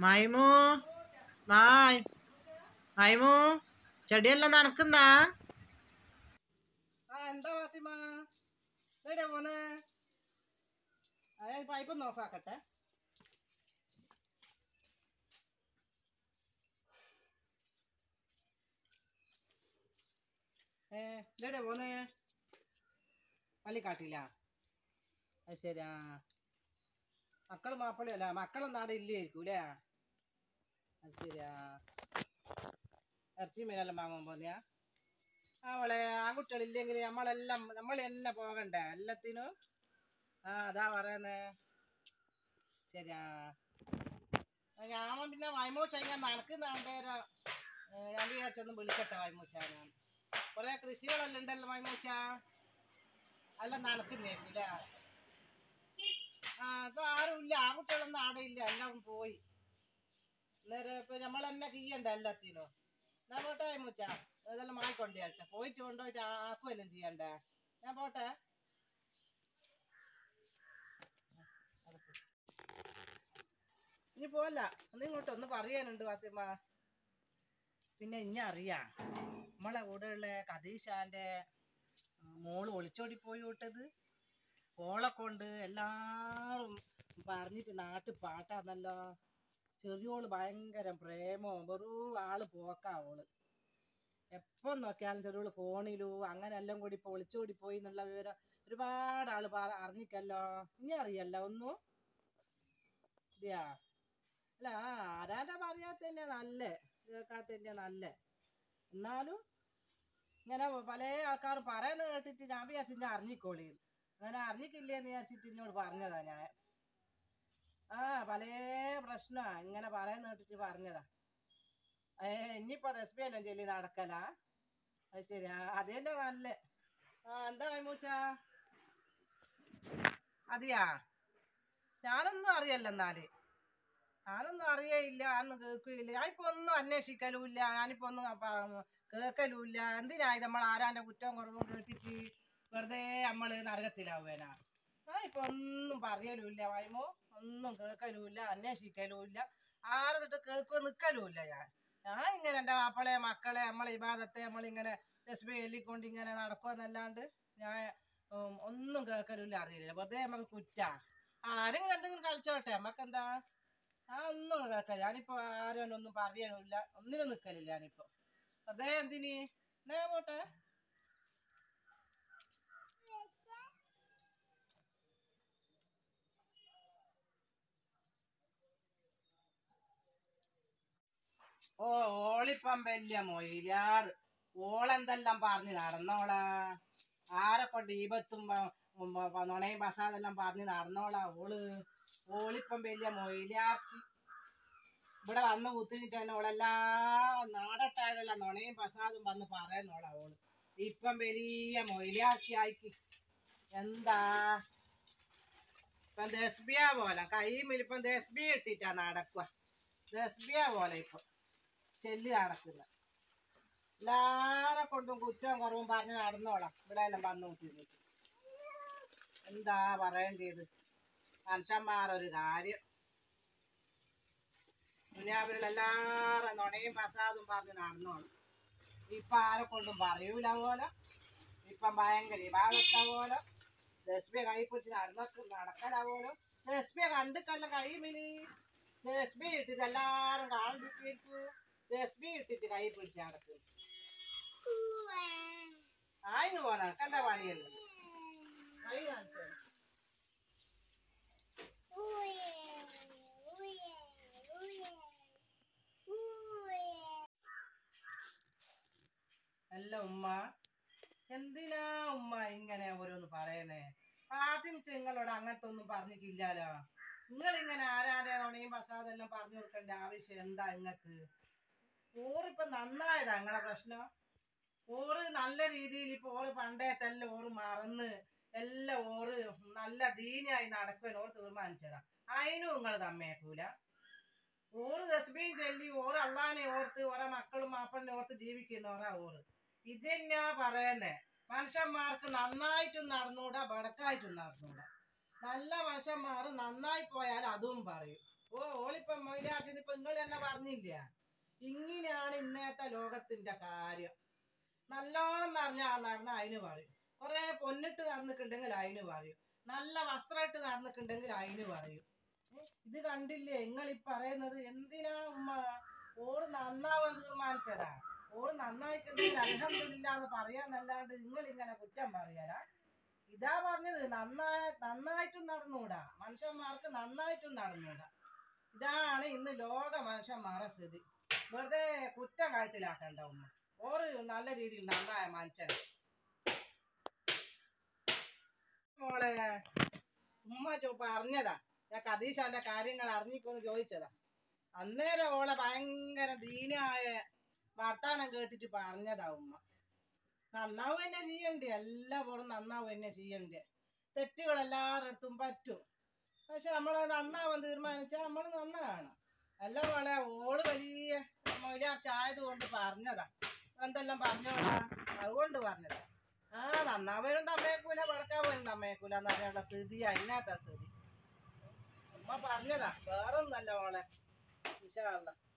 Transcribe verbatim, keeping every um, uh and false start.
മൈമൂ മായ് മൈമൂ ചെടിയെല്ലാം നനക്കുന്നാ? ആ എന്താ ഫാത്തിമ എവിടെയാ പോന്ന്? അതായത് പൈപ്പൊന്ന് ഓഫാക്കട്ടെ. ഏ എവിടെയാ പോന്ന്? പള്ളിക്കാട്ടില്ല? അത് ശരി. ആ മക്കളും മാപ്പിളയും അല്ല, മക്കളൊന്നും അവിടെ ഇല്ലായിരിക്കും അല്ലേ? അത് ശരിയാ. ഇറച്ചി മീനെല്ലാം വാങ്ങാൻ പോന്നെയാ? അവളെ ആൺകുട്ടികളില്ലെങ്കിൽ നമ്മളെല്ലാം നമ്മൾ തന്നെ പോകണ്ടേ എല്ലാത്തിനും? ആ അതാ പറയുന്നേ. ശരിയാ. ഞാൻ പിന്നെ വൈമൂച്ച ഇങ്ങനെ നടക്കുന്നേരം ഞാൻ വിചാരിച്ചൊന്നും വിളിക്കട്ടെ വൈമൂച്ച. ഞാൻ കുറെ കൃഷികളെല്ലാം ഉണ്ടല്ലോ വൈമൂച്ച, എല്ലാം നടക്കുന്നേക്കില്ല. ആ ഇപ്പൊ ആരും ഇല്ല, ആൺകുട്ടികളൊന്നും ആടെ ഇല്ല, എല്ലാം പോയി. അന്നേരം ഇപ്പൊ നമ്മൾ തന്നെ ചെയ്യണ്ട എല്ലാത്തിനും. ഞാൻ പോട്ടെ വൈമൂച്ച, ഇതെല്ലാം മാറിക്കൊണ്ടേട്ടെ, പോയിട്ട് കൊണ്ടുപോയിട്ട് ആക്കുവെല്ലാം ചെയ്യണ്ടേ. ഞാൻ പോട്ടെ. ഇനി പോവല്ല, ഒന്ന് ഇങ്ങോട്ട് ഒന്ന് പറയാനുണ്ട് ഫാത്തിമ. പിന്നെ ഇനി അറിയാം, നമ്മളെ കൂടെയുള്ള കദീഷാന്റെ മോള് ഒളിച്ചോടി പോയി വിട്ടത്. ഓളെ കൊണ്ട് എല്ലാരും പറഞ്ഞിട്ട് നാട്ടിൽ പാട്ടാന്നല്ലോ. ചെറിയോള് ഭയങ്കര പ്രേമോ വെറും ആള് പോക്കാ ഓള്. എപ്പം നോക്കിയാലും ചെറിയോള് ഫോണിലും അങ്ങനെ എല്ലാം കൂടി ഇപ്പൊ ഒളിച്ചോടി പോയി എന്നുള്ള വിവരം ഒരുപാട് ആള് അറിഞ്ഞിക്കല്ലോ. ഇനി അറിയല്ല ഒന്നും ഇല്ല. അല്ല ആരാന്റെ പറയാത്ത തന്നെ നല്ലേ, കേൾക്കാത്ത തന്നെ നല്ലേ. എന്നാലും ഇങ്ങനെ പല ആൾക്കാരും പറയുന്നത് കേട്ടിട്ട് ഞാൻ വിചാരിച്ചു ഞാൻ അറിഞ്ഞിക്കോളി. അങ്ങനെ അറിഞ്ഞിക്കില്ലേന്ന് വിചാരിച്ചിട്ട് എന്നോട് പറഞ്ഞതാ ഞാൻ. ആ പല പ്രശ്നമാ ഇങ്ങനെ പറയുന്ന കേട്ടിട്ട് പറഞ്ഞതാ. ഏ ഇനിയിപ്പോ റെസിപ്പി എല്ലാം ചൊല്ലി നടക്കലാ? അത് ശരി. ആ അത് തന്നെ നല്ലേ. ആ എന്താ വൈമൂച്ച? അതെയാ, ഞാനൊന്നും അറിയല്ല. എന്നാല് ഞാനൊന്നും അറിയയില്ല, ഞാനൊന്നും കേൾക്കുകയില്ല. ഞാനിപ്പോ ഒന്നും അന്വേഷിക്കലുമില്ല, ഞാനിപ്പോ ഒന്നും കേൾക്കലുമില്ല. എന്തിനാ നമ്മൾ ആരാന്റെ കുറ്റവും കുറവും കേട്ടിട്ട് വെറുതെ നമ്മള് നരകത്തിലാവേനാ? ഞാനിപ്പോ ഒന്നും പറയലുമില്ല വൈമോ, ഒന്നും കേൾക്കലുമില്ല, അന്വേഷിക്കലുമില്ല, ആരതിട്ട് കേൾക്കുക നിൽക്കലുമില്ല. ഞാൻ ഞാൻ ഇങ്ങനെ എൻ്റെ മാപ്പിളെ മക്കളെ നമ്മളെ ഇബാദത്തെ നമ്മളിങ്ങനെ രസ്ബി എല്ലിക്കൊണ്ട് ഇങ്ങനെ നടക്കുമെന്നല്ലാണ്ട് ഞാൻ ഒന്നും കേൾക്കലുമില്ല, അറിയില്ല. വെറുതെ നമുക്ക് കുറ്റാ. ആരെങ്കിലും എന്തെങ്കിലും കളിച്ചോട്ടെ, നമ്മക്കെന്താ? ആ ഒന്നും കേൾക്കാം. ഞാനിപ്പോ ആരും ഒന്നും പറയാനില്ല, ഒന്നിനും നിൽക്കലില്ല ഞാനിപ്പോ. വെറുതെ എന്തിന് എന്നാ പോട്ടെ. ഓ ഓളിപ്പം വലിയ മൊയിലാറ്. ഓളെന്തെല്ലാം പറഞ്ഞ് നടന്നോളാ, ആരെ കൊണ്ട് ഈപത്തും നുണയും പസാദെല്ലാം പറഞ്ഞ് നടന്നോളാ ഓള്. ഓളിപ്പം വലിയ മൊയിലാർച്ചി. ഇവിടെ വന്ന് കുത്തിനിട്ട് തന്നെ ഓളെല്ലാം നാടട്ടായാലുള്ള നുണയും പസാദും വന്ന് പറയുന്നോളാ ഓള്. ഇപ്പം വലിയ മൊയിലാർച്ചി ആയിക്ക്. എന്താ ഇപ്പം ദസ്ബിയ പോലെ കൈമിലിപ്പം ദസ്ബിയ ഇട്ടിട്ടാ നടക്കുക. ദസ്ബിയ പോലെ ഇപ്പൊ ചെല്ലി നടക്കുന്ന. എല്ലാരെ കൊണ്ടും കുറ്റവും കുറവും പറഞ്ഞ് നടന്നോളാം ഇവിടെ എല്ലാം വന്നു കുത്തിനിട്ട്. എന്താ പറയേണ്ടത്? മനുഷ്യന്മാരൊരു കാര്യം, ദുനിയാവിലുള്ള എല്ലാവരും നുണയും പസാദും പറഞ്ഞ് നടന്നോളും. ഇപ്പം ആരെ കൊണ്ടും പറയൂല പോലെ, ഇപ്പം ഭയങ്കര വിഭാഗത്ത പോലെ, ദസ്ബിയ കൈ പിടിച്ച് നടന്ന നടക്കല പോലും. ദസ്ബിയ കണ്ടിക്കല്ല കൈമിനി, ദസ്ബിയ ഇട്ടിട്ട് എല്ലാരും കാണിപ്പിക്കു, ദസ്ബിയ ഇട്ടിട്ട് കൈ പിടിച്ച് നടക്കും. ആയിന് പോണ കണ്ട പണിയല്ലോ. കൈ കാണിച്ചു അല്ല ഉമ്മ, എന്തിനാ ഉമ്മ ഇങ്ങനെ ഓരോന്ന് പറയുന്നേ? ആദ്യം നിങ്ങളോട് അങ്ങനത്തെ ഒന്നും പറഞ്ഞിട്ടില്ലാലോ. നിങ്ങളിങ്ങനെ ആരാരെ നുണയും പസാദെല്ലാം പറഞ്ഞു കൊടുക്കേണ്ട ആവശ്യം എന്താ നിങ്ങക്ക്? ഓറിപ്പൊ നന്നായതാ നിങ്ങളെ പ്രശ്നം. ഓറ് നല്ല രീതിയിൽ ഇപ്പൊ ഓറ് പണ്ടേത്തെല്ലാം ഓറ് മറന്ന് എല്ലാം ഓറ് നല്ല ദീനായി നടക്കുവാൻ ഓറ് തീരുമാനിച്ചതാ. അതിനും നിങ്ങൾ തമ്മേക്കൂല. ഓറ് തസ്ബീഹ് ചൊല്ലി ഓറ് അള്ളാനെ ഓർത്ത് ഓരോ മക്കളും മാപ്പിളിനെ ഓർത്ത് ജീവിക്കുന്നവരാ ഓറ്. ഇത് തന്നെയാ പറയുന്നേ, മനുഷ്യന്മാർക്ക് നന്നായിട്ടും നടന്നൂടാ ബടക്കായിട്ടും നടന്നൂടാ. നല്ല മനുഷ്യന്മാർ നന്നായി പോയാൽ അതും പറയും, ഓ ഓളിപ്പം മൊയിലാച്ചിന് ഇപ്പൊ നിങ്ങൾ തന്നെ പറഞ്ഞില്ല, ഇങ്ങനെയാണ് ഇന്നത്തെ ലോകത്തിന്റെ കാര്യം. നല്ലോണം നടഞ്ഞ നടന്ന അതിന് പറയും, കുറെ പൊന്നിട്ട് നടന്നിട്ടുണ്ടെങ്കിൽ അതിന് പറയും, നല്ല വസ്ത്രമായിട്ട് നടന്നിട്ടുണ്ടെങ്കിൽ അതിന് പറയും. ഇത് കണ്ടില്ലേ നിങ്ങൾ ഈ പറയുന്നത്? എന്തിനാ ഉമ്മ? ഓള് നന്നാവാൻ തീരുമാനിച്ചതാ. ഓള് നന്നായിട്ടുണ്ടെങ്കിൽ അൽഹംദുലില്ലാ എന്ന് പറയാന്നല്ലാണ്ട് നിങ്ങൾ ഇങ്ങനെ കുറ്റം പറയാലാ? ഇതാ പറഞ്ഞത്, നന്നായ നന്നായിട്ടും നടന്നൂടാ, മനുഷ്യന്മാർക്ക് നന്നായിട്ടും നടന്നൂടാ. ഇതാണ് ഇന്ന് ലോക മനുഷ്യന്മാരെ സ്ഥിതി. വെറുതെ കുറ്റം കഴുത്തിലാക്കണ്ട ഉമ്മ. ഓറ് നല്ല രീതിയിൽ നന്നായ മനുഷ്യൻ. മോളെ ഉമ്മ പറഞ്ഞതാ, ഞാൻ കദീശാന്റെ കാര്യങ്ങൾ അറിഞ്ഞിക്കോന്ന് ചോദിച്ചതാ. അന്നേരം ഓളെ ഭയങ്കര ദീനായ വർത്താനം കേട്ടിട്ട് പറഞ്ഞതാ ഉമ്മ. നന്നാവ് തന്നെ ചെയ്യണ്ടേ, എല്ലാവരും നന്നാവ് തന്നെ ചെയ്യണ്ടേ. തെറ്റുകൾ എല്ലാവരുടെ അടുത്തും പറ്റും, പക്ഷെ നമ്മൾ നന്നാവാൻ തീരുമാനിച്ചാൽ നമ്മൾ നന്നാണ്. അല്ല മോളെ, ഓള് വലിയ മൊയിലാർച്ചായത് കൊണ്ട് പറഞ്ഞതാ. എന്തെല്ലാം പറഞ്ഞോളാ, അതുകൊണ്ട് പറഞ്ഞതാ. ആ നന്നാവനും തമ്മേക്കൂല, പറക്കാവനും തമ്മേക്കൂല എന്ന് പറഞ്ഞുള്ള സ്ഥിതിയാ ഇന്നത്തെ സ്ഥിതി. ഉമ്മ പറഞ്ഞതാ, വേറൊന്നല്ല മോളെ. ഇൻഷാ അല്ലാഹ്.